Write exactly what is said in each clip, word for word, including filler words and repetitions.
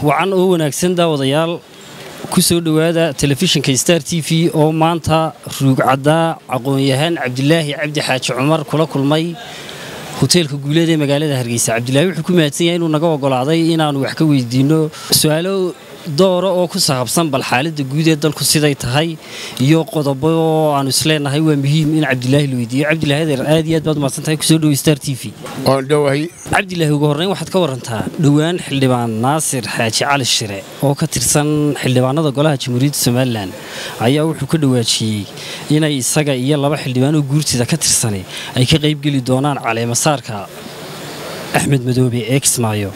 wacan oo wanaagsan daawadayaal ku soo dhawaada telefishinka Star T V oo maanta ruugcada aqoon-yahan Cabdilaahi Cabdi Xaaji Cumar kula kulmay hoteelka guuleed ee magaalada Hargeysa. Cabdilaahi wuxuu ku mahadsan yahay inuu naga ogolaaday inaanu wax ka weydiino su'aalo dooro oo ku saabsan bal xaaladda guud ee dalku siday tahay iyo qodobo aan isleenahay waa muhiim in Cabdilaahi la weydiiyo. Cabdilaahi aad iyo aad baad mahadsantahay ku soo dhawaad Star T V. oo dhawahay Cabdilaahi ugu horreyn waxaad ka warantaa dhawaan xildhibaan Naasir Xaaji Cali Shire oo ka tirsan xildhibaanada golaha Jamhuuriyadda Soomaaliland ayaa wuxuu ka dhawaajiyay inay isaga iyo laba xildhibaan oo guurtida ka tirsan ay ka qayb gali doonaan caleema saarka Axmed Madoobe ee Kismaayo.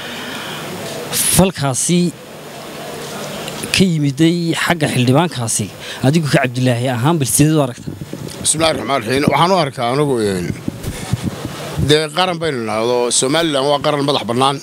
falkaasi ka yimiday xagga xildhibaankaasi adigu ka Cabdilaahi ahaan bal sidoo aragta. bismillaahir rahmaanir rahiim waxaan u arkaa anigu een de qaran baynu naado Soomaaliland waa qaran madax bannaan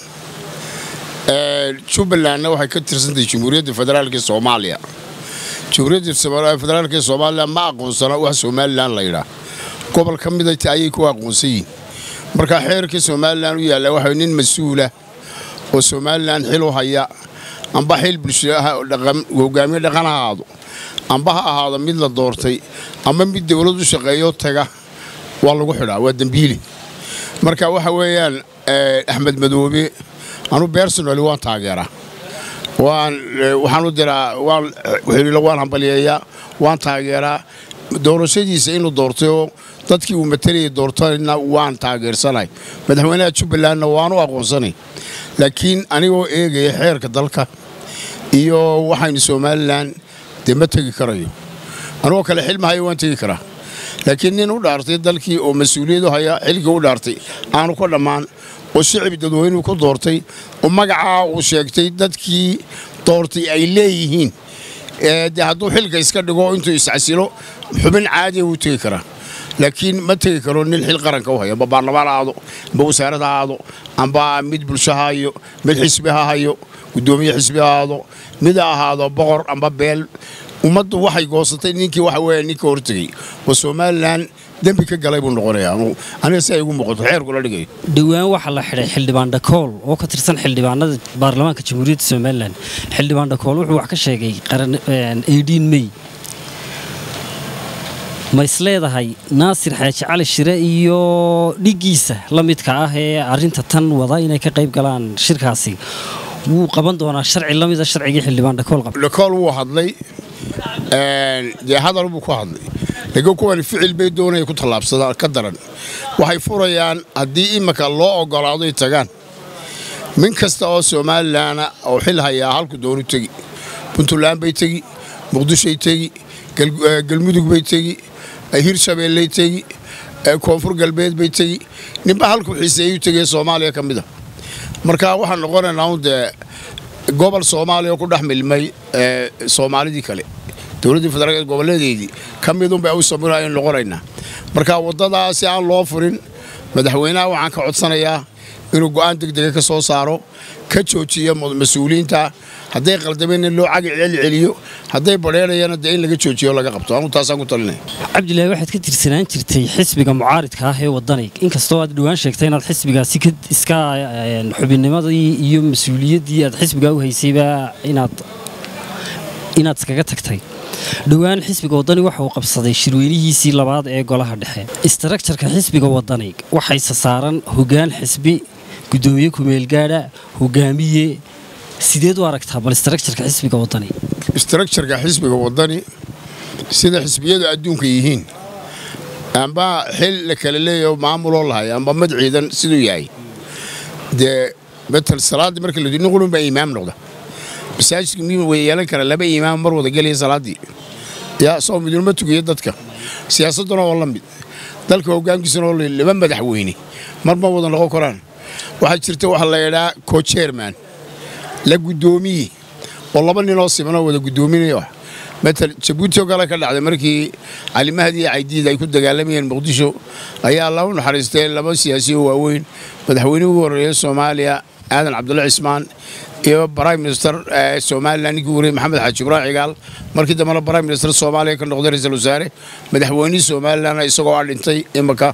ee Jubbaland waxay ka tirsantahay Jamhuuriyadda Federaalka Soomaaliya. Jamhuuriyadda Federaalka Soomaaliya ma aqoonsana wax Soomaaliland la yiraahdo gobol ka mid ah ayay ku aqoonsan yihiin. marka xeerka Soomaaliland u yaala waxa nin mas'uul ah oo Soomaaliland xil u haya amba xil bulshada dhaqan hogaamiye dhaqan ahaado amba ha ahaado mid la doortay ama mid dawladdu shaqeeyo taga waa lagu xidhaa waa dambiili. marka waxa weeyaan Axmed Madoobe anu personally waan taageeraa waan waxaan u diraa waan wixii waan hambaliyeeyaa waan taageeraa doorashadiisa inuu doortay dadkii uu matalay doortayna waan taageersanay madaxweynaha Jubbaland waan u aqoonsanay laakiin anigoo eegay xeerka dalka iyo waxaynu Soomaaliland dema tagi karayo anoo kale xilmahay waan tagi karaa laakiin nin u dhaartay dalkii oo mas'uuliyad u haya xilka u dhaartay aanu ku dhamaan oo shicib dadweynuhu ku doortay oo magaca uu sheegtay dadkii doortay ay leeyihiin ee hadduu xilka iska dhigo intuu iscasilo xubin caadi uu tagi karaa laakiin ma tagi karo nin xil qaranka u haya baarlamaan aado ba wasaaradda aado amba mid bulshada hayo mid xisbiga hayo gudoomiye xisbiga aado mid ahaado boqor amba beel ummaddu waxay goosatay ninkii waxa weeye ninka hortagay oo Soomaaliland dambi ka galay buu noqonayaa aniga si ay ugu muuqato xeerku la dhigay. dhawaan waxa la xiray xildhibaan Dhakool oo ka tirsan xildhibaanada baarlamaanka Jamhuuriyadda Soomaaliland. xildhibaan Dhakool wuxuu wax ka sheegay qaran eighteen May ma isleedahay Naasir Xaaji Cali Shire iyo dhigiisa la midka ah ee arinta tan wada inay ka qayb galaan shirkaasi wuu qaban doonaa sharci la mid ah sharciga xildhibaan Dhakool qab. Dhakool wuu hadlay een de hadal buu ku hadlay laga kuwan ficil bay doonay ku talaabsadaan ka daran waxay furayaan haddii imaka loo ogolaado ay tagaan min kasta oo Soomaaliland oo xil haya halku doonu tagi Puntland bay tagi Muqdisho ay tagi Galmudug bay tagi Hirshabeelle tagi Koonfur Galbeed bay tagi ninba halku xiiseeyo tagay Soomaaliya kamid ah. marka waxaan noqonaynaa de gobol Soomaaliya ku dhaxmilmay ee Soomaalidii kale dawladda federaalka goboleedeedii kamid un bay u sameeyeen noqonaynaa. marka wadadaasi aan loo furin madaxweynaha waxaan ka codsanayaa inuu go'aan degdeg ka soo saaro ka joojiyo mas'uuliyiinta hadday qaldameen loo cag celiyo hadday bareerayaan in laga joojiyo laga qabto anu taas aan ku talinay. Cabdilaahi waxaad ka tirsanaan jirtay xisbiga mucaaridka ah ee wadaniga inkastoo aad dhawaan sheegtay inaad xisbigaasi ka iska xubinnimadii iyo mas'uuliyaddii aad xisbiga u haysayba inaad inaad iskaga tagtay. dhawaan xisbiga wadani waxa uu qabsaday shirweynihiisii labaad ee golaha dhexe. Structure-ka xisbiga wadaniga waxay saaran hoggaan xisbi gudoomiye ku meel gaadha hogaamiye sideed u aragtaa bal structure-ka xisbiga wadani. structure-ka xisbiga wadani sida xisbiyada adduunka yihiin amba xil la kala leeyahay maamul oo lahayd amba mid ciidan sidoo yahay de betel salaad markii la diin qulun baa imaam noqda masaajidka mid way yeelan kara laba imaam mar wada galay salaadii ya soo midnimo tugiyo dadka siyaasaduna waa la mid dalka hoggaankiisana oo laba madaxweyne mar ma wada noqon karaan waxa jirta waxa la yiraahdaa co-chairman la gudoomiye oo laba nin oo siman wada gudoominayo مثل جبوتي وقال لك العادة مركي علي مهدي عيدي ذا يكون دجالمين مقدسو أي الله ونحرستين لما سياسي هو وين مدحوني هو رئيس سوماليا آدم عبد الله عثمان يا برايم مينستر سوماليا نيجوري محمد حاج إبراهيم قال مركي ده مال برايم مينستر سوماليا كان نقدر رئيس الوزراء مدحوني سوماليا أنا يسوق على إنتي إمكا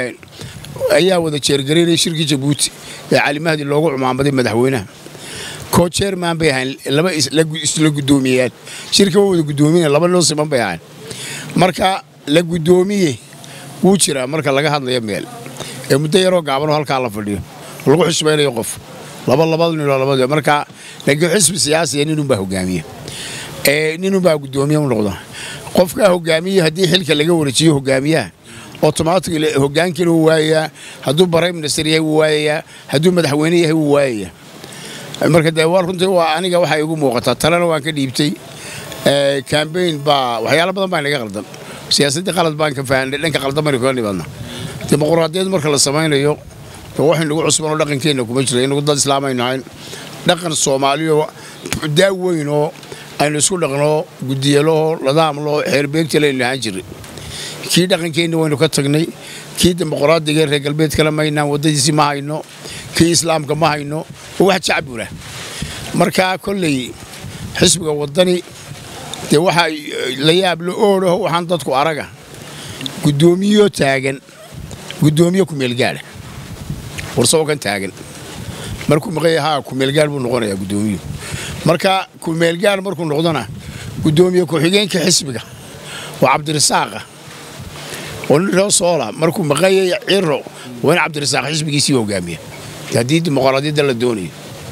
أيها وذا شركة شركة جبوتي علي مهدي اللوجو محمد مدحونه co-chairman bay ahayn laba isla guddoomiyeen shirka wada guddoomiye laba loo siman bay ahayn marka la guddoomiye wuu jiraa marka laga hadlayo meel ee muddo yaroo gaaban oo halkaa la fadhiyo lagu xishmaynayo qof laba labada nin oo labada marka laakiin xisbi siyaasi ah ninun baa hogaamiye ee ninun baa guddoomiye u noqda qofka hogaamiye haddii xilka laga wareejiyo hogaamiyaha automatically hogaankii uu waayaa hadduu prime minister yahay uu waayaa hadduu madaxweyne yahay uu waayaa marka de war runtii waa aniga waxa igu muuqata talana waan ka dhiibtay ee campaign ba waxyaalo badan baa naga qaldan siyaasadda qalad baan ka fahanay dhanka qaldan baan ka nimaadna dimuqraadiyad marka la samaynayo waxaan lagu cusbano dhaqankeena kuma jiro inuu dad islaamaynayn dhaqan Soomaaliyo daaweyn oo aynu isku dhaqno gudiyalo ladaamlo xeerbeegta leeyahay jiray kii dhaqankeena waynu ka tagnay kii dimuqraadiga reer galbeedka la maynaan wadadiisi ma hayno kii islaamka ma hayno wax shacabuna marka kulli xisbiga wadani de waxa la yaab la ooro waxaan dadku araga gudoomiyo taagan gudoomiyo ku meel gaar warsoo kan taagan markuu maqayaha ku meel gaar buu noqonayaa gudoomiyo marka ku meel gaar markuu noqdana gudoomiyo ku xigeenka xisbiga waa Cabdirasaaq oo loo soola markuu maqayay ciro waan Cabdirasaaq xisbigiisii hogaamiye hadii dimuqraadiyadda la doonayo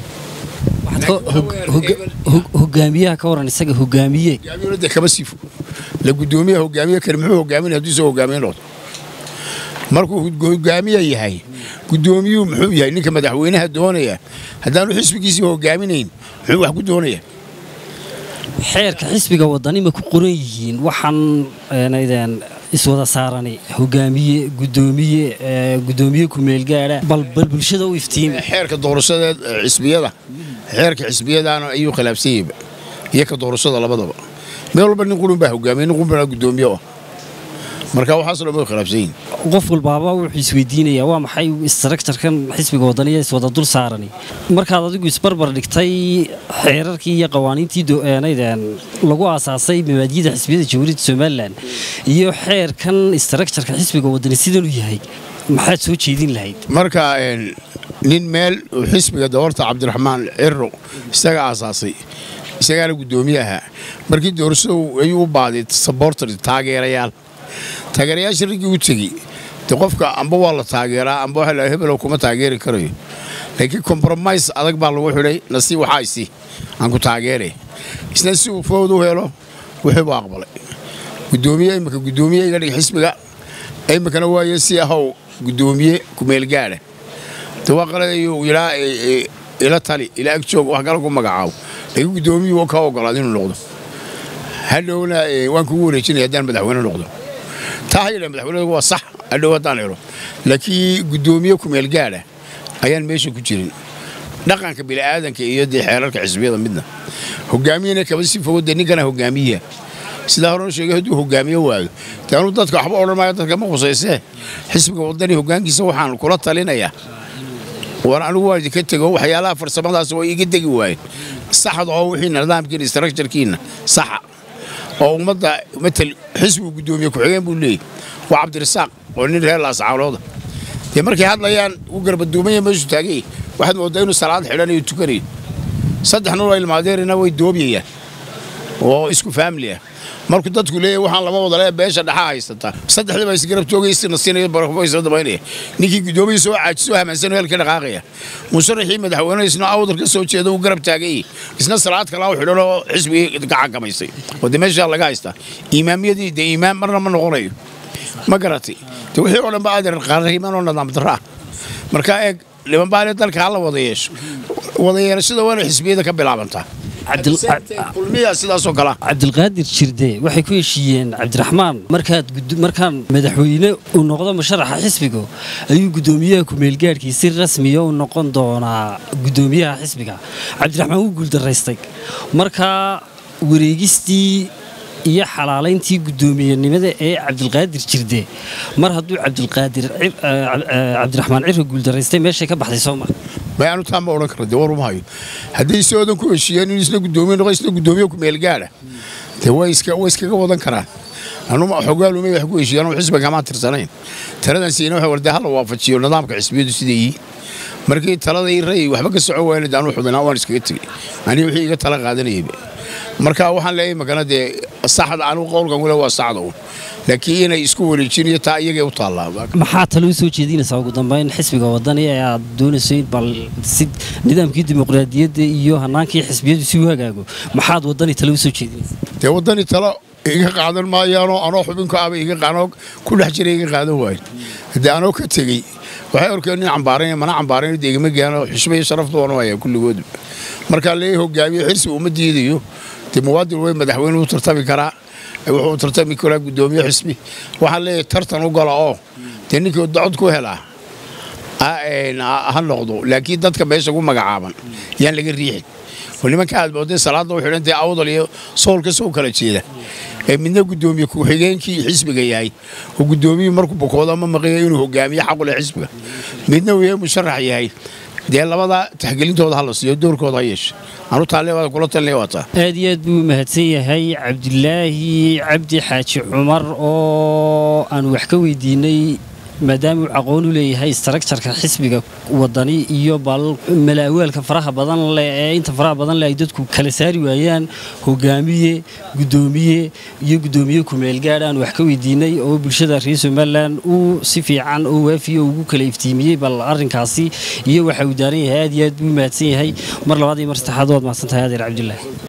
hogaamiyaha ka waran isaga hogaamiye hogaamiyada kaba sifo la gudoomiye hogaamiye karmuhu hogaamin hadii soo hogaamin markuu hogaamiye yahay gudoomiyuhu muxuu yahay ninka madaxweynaha doonaya hadaan xisbigiisii hogaaminayn muxuu wax ku doonaya xeerka xisbiga wadani ma ku qoran yihiin waxaan eenaydeen iswada saarani hogaamiye gudoomiye gudoomiye ku meel gaara bal bal bulshada u iftiin xeerka doorashada xisbiyada xeerka xisbiyadaana ayuu khilaafsan yahay iyo ka doorashada labadaba meel walba nin qulun baa hogaamiye nin qulun gudoomiye marka waxa soo loo khilaafsan qof walbaaba wuxuu isweydiinayaa waa maxay structure-kan xisbiga wadaniga iswada dul saarani markaad adigu isbarbar dhigtay xeerarkii iyo qawaaniintii doonaydeen lagu aasaasay mabaadi'da xisbiyada Jamhuuriyadda Soomaaliland iyo xeerkan structure-ka xisbiga wadani sidoo uu yahay maxaad soo jeedin lahayd marka nin meel xisbiga doorta Cabdiraxmaan Ciro isaga aasaasay isaga la gudoomiyaha markii doorashadu ay u baaday supporter taageerayaal taageerayaasha rigi u tagay de qofka amba waa la taageeraa amba waxa la hebelo kuma taageeri karayo laakiin compromise adag baa lagu xidhay nasiib waxa ay si aan ku taageeray isna si uu fowd u helo wuxuu baa aqbalay gudoomiye imka gudoomiye iga dhig xisbiga ay makana waaye si ahaw gudoomiye ku meel gaara tawaqalayo ila ila tali ila agjoog wax gal ku magacaabo ay gudoomiye oo ka ogolaad inuu noqdo hadhowna waan ku wareejinay hadaan madaxweyne noqdo taayile madaxweyne waa sax hadhow hadaan helo laakiin gudoomiye ku meel gaara ayaan meesha ku jirin dhaqanka bil aadanka iyo xeerarka xisbiyada midna hogaamiyana kaba si fowda ninkana hogaamiye sida hore sheegay haduu hogaamiye waayo taanu dadka waxba oran maayo dadka ma qusaysay xisbiga wadani hogaankiisa waxaan kula talinayaa waan anigu waa ka tago waxyaalaha farsamadaas way iga degi waayeen saxad oo wixii nidaamkiina structure-kiina sax oo umada matal xisbiga gudoomiye ku xigeen buu leeyahay waa Cabdirasaaq oo nin reer laascaanood ee markay hadlayaan u garbadoomay meeshu taagay waxaad moodaa inuu salaad xidhanayo tukanay saddex nolol ilmaadeerina way doobiyeen oo isku family ah markuu dadku leeyahay waxaan laba wada leeyahay beesha dhaxa haysata saddexda bay isgarab toogaysan siinay barako isla dabaynay ninkii gudoomiye soo caajiso hamansan halka dhaqaaqaya musharaxii madaxweynaha isna awdar ka soo jeedo uu garab taagay isna salaad kala u xidhano xisbiga gacan kamaysay wada meesha laga haysta imaamiyadii de imaam marna ma noqonayo ma garatay wixii oo dhan baa adeer qaariman oo nidaam daraa marka eeg liban baale dalka la wada yeesho wada yeelashada waa xisbiyada ka bilaabantaa kulmiya sidaas oo kala Cabdilqaadir Jirde waxay ku heshiiyeen Cabdiraxmaan markaad markaan madaxweyne uu noqdo musharaxa xisbiga ayuu gudoomiyaha ku meel gaarkiisa si rasmi ah u noqon doonaa gudoomiyaha xisbiga Cabdiraxmaan uu guul daraystay marka wareegistii iyo xalaaleyntii gudoomiyenimada ee Cabdilqaadir Jirde mar hadduu Cabdilqaadir Cabdiraxmaan Ciro guul daraystay meesha ka baxday Soomaaliya bayanu taam oo kala dawar uma hayo hadii soodan ku heshiiyeen in isla gudoomiye noqo isla gudoomiye ku meel gaara te way iska way iska wadan karaan anu ma xogaal uma wax ku heshiiyeen oo xisbiga ma tirsanayn tiradan siina waxa warda hal waafajiyo nidaamka xisbiyadu sidii markii taladii ray waxba ka socon waayay daan u xubinaa waan iskaga tagay ani wixii iga tala qaadanayay marka waxaan leeyahay magana de saxda anu qowlkan wala waa saxdo laakiin inay isku wareejinayo taa iyaga u taallaa maxaa talo soo jeedinaysaa ugu dambeyn xisbiga wadani ee aad doonaysay bal si nidaamkii dimuqraadiyadda iyo hanaankii xisbiyadu si hagaago maxaad wadani talo soo jeedinaysaa de wadani talo iga qaadan maayaano anoo xubinka aba iga qaano ku dhex jiray iga qaadan waay hadii anoo ka tagay waxay arkeen in cambaareen mana cambaareen deegama gaano xishmay sharaftu wana way kulligood marka leeyahay hogaamiye xirsi uma diidayo muwaadin way madaxweynuhu tartami karaa wuxuu tartami karaa gudoomiye xisbi waxa leeyahay tartan u gala oo ninkii dacwad ku helaa ha noqdo laakiin dadka meesha ugu magacaaban yaan laga riixin walimanka aad booday salaada wuxuu dhintay awdal iyo soolka soo kala jeeda ee midna gudoomiye ku xigeenkii xisbiga yahay oo gudoomiye markuu bukoodo ma maqayo inuu hogaamiye xaq u leh xisbiga midna uu musharax yahay dee labada taxgelintooda hal siiyo doorkooda yeesh anu taaleewada kula talnay wata aad iyo aad buu mahadsan yahay Cabdilaahi Cabdi Xaaji Cumar oo aan wax ka weydiinay maadaama uu aqoon u leeyahay structure-ka xisbiga wadani iyo bal malaawalka faraha badan leh ee inta faraha badan leh ay dadku kala saari waayaan hogaamiye gudoomiye iyo gudoomiye ku meel gaadhaan wax ka weydiinay oo bulshada reer Soomaaliland uu si fiican oo waafiyo ugu kala iftiimiyay bal arrinkaasi iyo waxa uu daaran yahay aad iyo aad buu mahadsan yahay mar labaad iyo mar saddexaad waad mahadsantahay Cabdilaahi